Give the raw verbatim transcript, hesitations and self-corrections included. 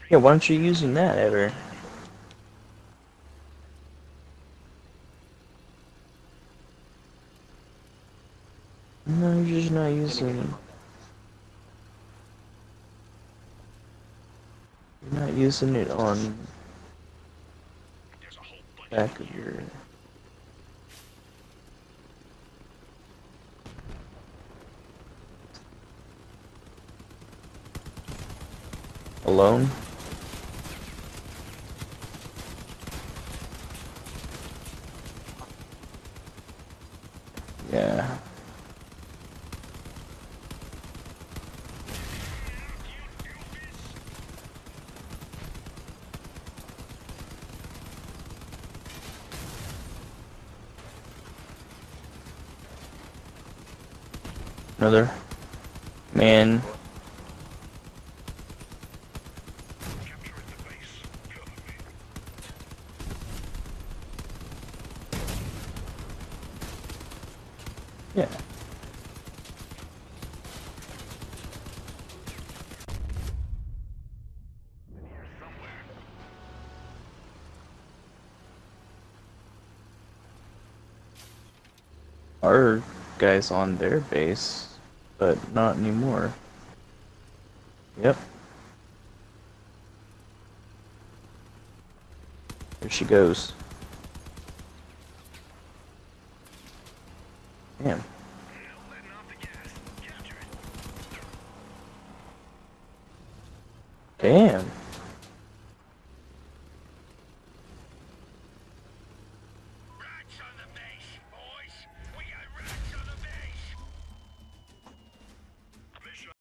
Yeah, why aren't you using that ever? No, you're just not using. You're not using it on back of your. Alone? Yeah. Another man. Yeah. Our guy's on their base, but not anymore. Yep. There she goes. Damn. Damn.